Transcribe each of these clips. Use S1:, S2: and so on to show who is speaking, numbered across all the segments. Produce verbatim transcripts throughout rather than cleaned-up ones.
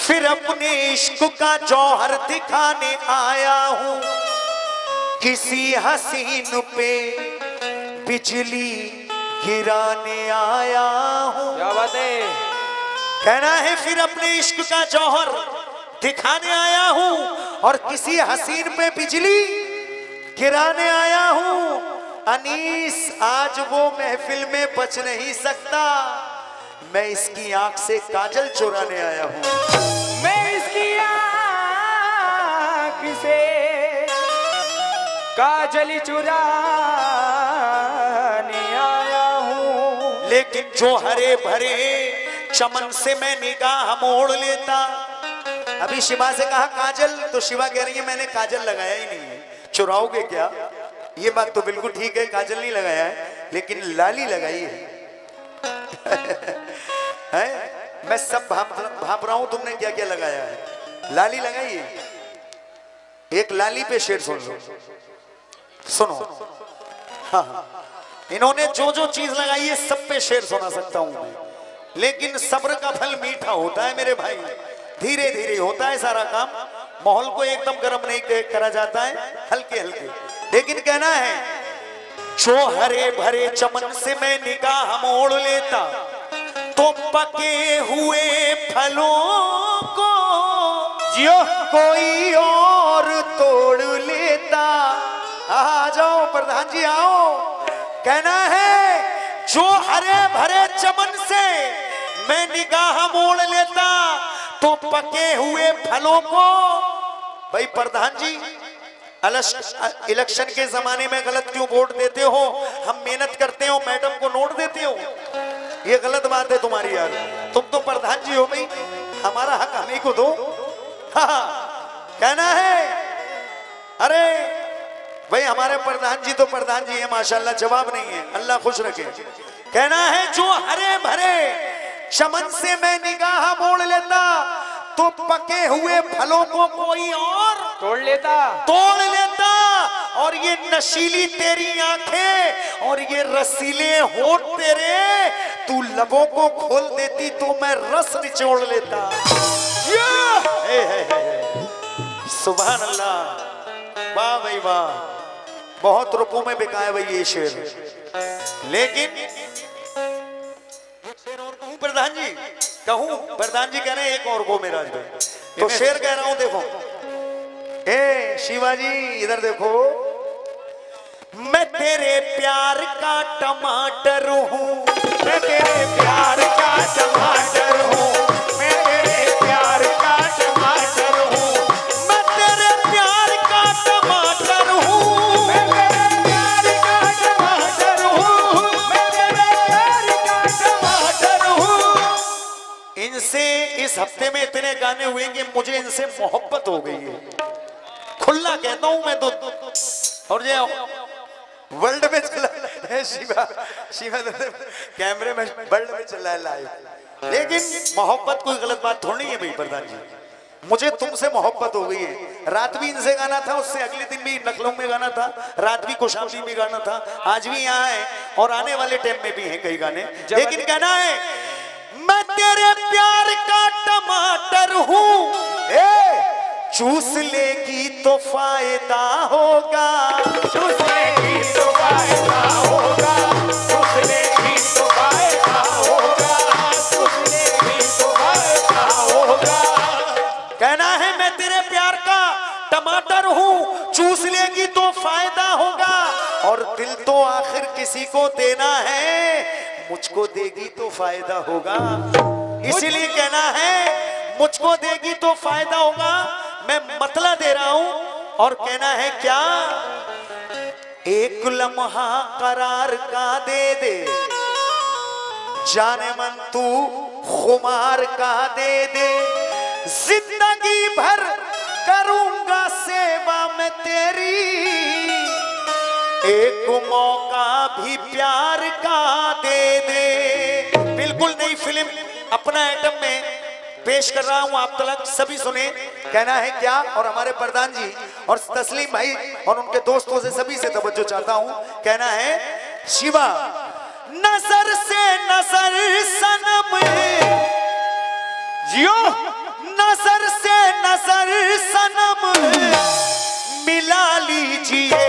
S1: फिर अपने इश्क का जौहर दिखाने आया हूँ, किसी हसीन पे बिजली गिराने आया हूँ।
S2: क्या बात है।
S1: कहना है फिर अपने इश्क का जौहर दिखाने आया हूँ और किसी हसीन पे बिजली गिराने आया हूँ। अनीस आज वो महफिल में बच नहीं सकता, मैं इसकी आंख से काजल चुराने आया हूँ।
S2: मैं इसकी आंख से काजल चुराने आया हूँ।
S1: लेकिन जो हरे भरे चमन से मैं निगाह मोड़ लेता। अभी शिवा से कहा काजल, तो शिवा कह रही है मैंने काजल लगाया ही नहीं है, चुराओगे क्या? ये बात तो बिल्कुल ठीक है, काजल नहीं लगाया है लेकिन लाली लगाई है। है? मैं सब भाप भाप रहा हूं तुमने क्या क्या लगाया है। लाली लगाई है। एक लाली पे शेर सुन लो, सुनो। हाँ हाँ, इन्होंने जो जो चीज लगाई है सब पे शेर सुना सकता हूं मैं, लेकिन सब्र का फल मीठा होता है मेरे भाई, धीरे धीरे होता है सारा काम। माहौल को एकदम गर्म नहीं करा जाता है, हल्के हल्के। लेकिन कहना है जो हरे भरे चमन से मैं निगाह मोड़ लेता तो पके हुए फलों को जियो कोई और तोड़ लेता। आ जाओ प्रधान जी आओ। कहना है जो हरे भरे चमन से मैं निगाह मोड़ लेता तो पके हुए फलों को। भाई प्रधान जी इलेक्शन के जमाने में गलत क्यों वोट देते हो? हम मेहनत करते हो, मैडम को नोट देते हो, ये गलत बात है तुम्हारी यार। तुम तो प्रधान जी हो भाई, हमारा हक हमें को दो। हाँ, कहना है अरे भाई हमारे प्रधान जी तो प्रधान जी है माशाल्लाह, जवाब नहीं है, अल्लाह खुश रखे। कहना है जो हरे भरे चमन से मैं निगाह मोड़ लेता तो पके हुए फलों को कोई और
S2: तोड़ लेता
S1: तोड़ लेता। और ये नशीली तेरी आंखें और ये रसीले होठ तेरे, तू लबों को खोल देती तो मैं रस निचोड़ लेता। हे हे हे। सुभान अल्लाह, वाह भाई वाह, बहुत रुपयों में बिका है भाई ये शेर। लेकिन शेर और कहूं प्रधान जी, कहूं प्रधान जी कह रहे हैं एक और गो मेराज भाई, तो शेर कह रहा हूं। देखो ए शिवाजी इधर देखो, मैं तेरे प्यार का टमाटर हूँ, मैं तेरे प्यार का टमाटर हूँ, मैं तेरे प्यार का टमाटर हूँ, मैं तेरे प्यार का टमाटर हूँ, मैं तेरे प्यार का टमाटर हूँ, मैं तेरे प्यार का टमाटर हूँ। इनसे इस हफ्ते में इतने गाने हुए कि मुझे इनसे मोहब्बत हो गई है, खुला कहता हूं मैं तो। और ये वर्ल्ड में चला है शिवा, शिवा कैमरे में वर्ल्ड में चला है लाइव। लेकिन मोहब्बत कोई गलत बात थोड़ी है भाई प्रधान जी, मुझे तुमसे मोहब्बत हो गई है। रात भी इनसे गाना था, उससे अगले दिन भी नकलों में गाना था, रात भी कोशाम्बी में गाना था, आज भी यहाँ है और आने वाले टाइम में भी है कई गाने। लेकिन कहना है मैं तेरे प्यार का टमाटर हूँ, चूस लेगी तो फायदा होगा, चूस लेगी तो फायदा होगा, चूस लेगी तो फायदा होगा, चूस लेगी तो फायदा होगा। कहना है मैं तेरे प्यार का टमाटर हूँ, चूस लेगी तो फायदा होगा। और दिल तो आखिर किसी को देना है, मुझको देगी तो फायदा होगा। इसीलिए कहना है मुझको देगी तो फायदा होगा, मैं मतला दे रहा हूं। और कहना है क्या, एक लम्हा करार का दे दे, जाने मन तू खुमार का दे दे, जिंदगी भर करूंगा सेवा में तेरी, एक मौका भी प्यार का दे दे। बिल्कुल नई फिल्म अपना आइटम में पेश कर रहा हूं, आप तक सभी सुने। कहना है क्या, और हमारे प्रधान जी और तस्लीम भाई और उनके दोस्तों से सभी से तवज्जो चाहता हूं। कहना है शिवा नजर से नजर सनम जियो, नजर नजर सनम मिला लीजिए,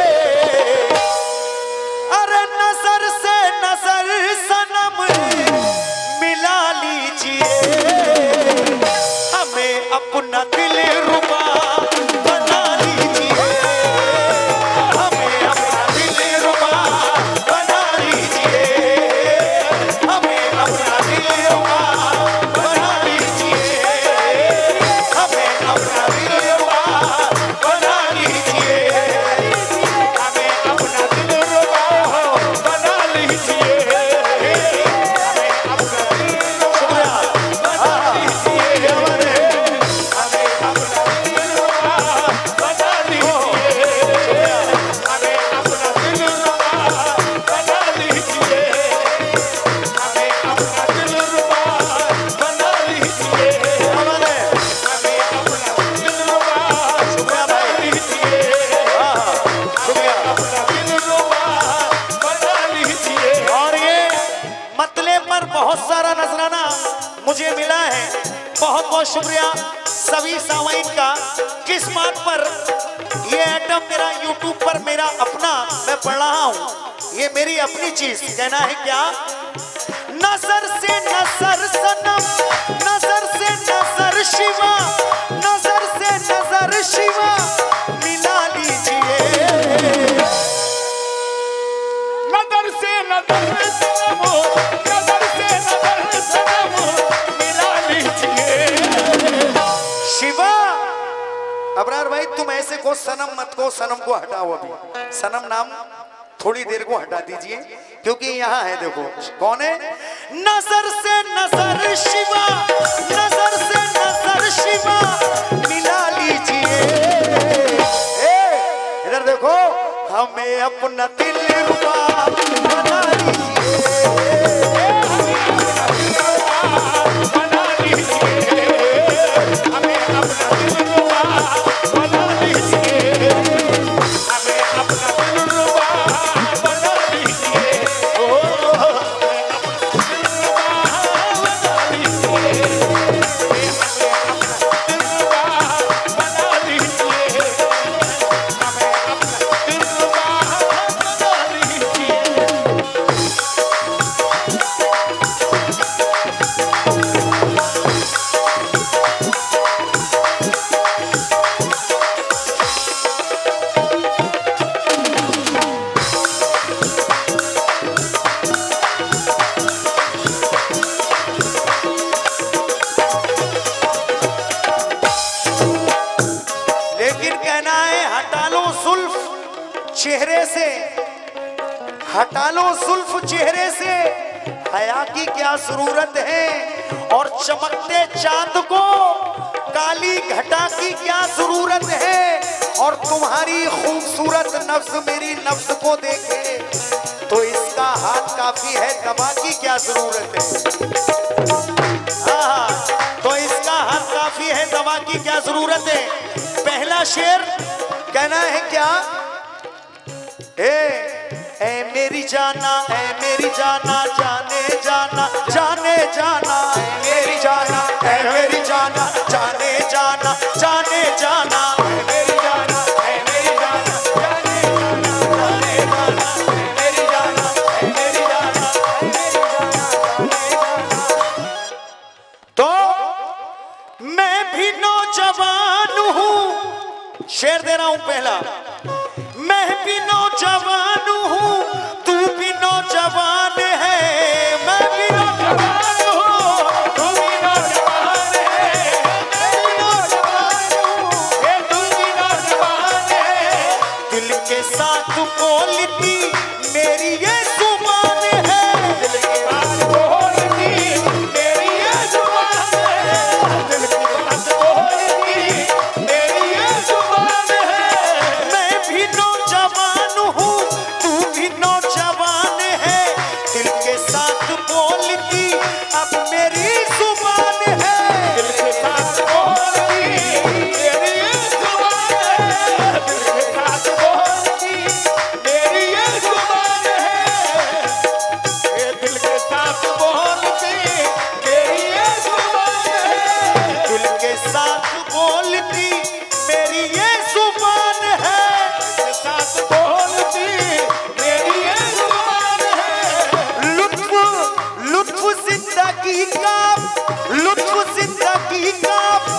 S1: अरे नजर से नजर सनम मिला लीजिए, हमें अपना दिल रुबा बना लीजिए, हमें अपना दिल रुबा बना लीजिए, हमें अपना दिल रुबा बना लीजिए, हमें अपना दिल रुबा बना लीजिए, हमें अपना दिल रुबा बना लीजिए, हमें अपना दिल रुबा बना लीजिए, हमें अपना दिल रुबा बना लीजिए, हमें अपना दिल रुबा बना लीजिए, हमें अपना दिल रुबा बना लीजिए, हमें अपना दिल रुबा बना लीजिए, हमें अपना दिल रुबा बना लीजिए। और ये मतले पर बहुत सारा नजराना मुझे मिला है, बहुत बहुत शुक्रिया सभी सामाइन का। किस बात पर ये आइटम मेरा यूट्यूब पर मेरा अपना मैं पढ़ रहा हूँ, ये मेरी अपनी चीज। कहना है क्या? नजर से नजर सनम, नजर से नजर शिवा, नजर से नजर शिवा मिला लीजिए, नजर से नजर सनम, नजर से नजर सनम मिला लीजिए। शिवा अबरार भाई तुम ऐसे को सनम मत को, सनम को हटाओ, अभी सनम नाम थोड़ी देर को हटा दीजिए, क्योंकि यहाँ है देखो कौन है। नजर से नजर शिवा, नजर से नजर शिवा मिला लीजिए, इधर देखो, हमें अपना दिल रुबा बना लीजिए, बना लीजिए, हमें अपना दिल रुबा बना लीजिए, हमें अपना दिल रुबा बना लीजिए, ओ हमें अपना दिल रुबा बना लीजिए, हमें अपना दिल रुबा बना लीजिए, हमें अपना दिल रुबा बना लीजिए। लेकिन कहना है हटा लो जुल्फ चेहरे से, हटा लो जुल्फ चेहरे से, हया की क्या जरूरत है, और चमकते चांद को काली घटा की क्या जरूरत है, और तुम्हारी खूबसूरत नफ्स मेरी नफ्स को देखे तो इसका हाथ काफी है, दवा की क्या जरूरत है, हाँ तो इसका हाथ काफी है, दवा की क्या जरूरत है। पहला शेर कहना है क्या? ए, ए मेरी जाना, ए मेरी जाना, जाने जाना, जाने जाना, ए मेरी जाना, ए मेरी जाना, जाने जाना, जाने जाना, ए मेरी जाना, ए मेरी जाना, जाने जाना, जाने जाना, ए मेरी जाना, ए मेरी जाना, ए मेरी जाना, जाने जाना। तो मैं भी नौजवान हूँ, शेर दे रहा हूं पहला, मैं भी नौजवान हूँ, तू भी नौजवान है, मैं भी नौजवान हूँ, तू भी नौजवान है, मैं भी नौजवान हूँ, तू भी नौजवान है, दिल के साथ बोलती मेरी ये जुबान है, दिल के साथ बोलती मेरी ये जुबान है, दिल के साथ बोलती मेरी ये जुबान है, मैं भी नौजवान हूँ, तू भी बोलती मेरी ये जुबान है,
S3: साथ बोलती मेरी ये जुबान है।
S1: लुत्फ लुत्फ जिंदगी का, लुत्फ जिंदगी का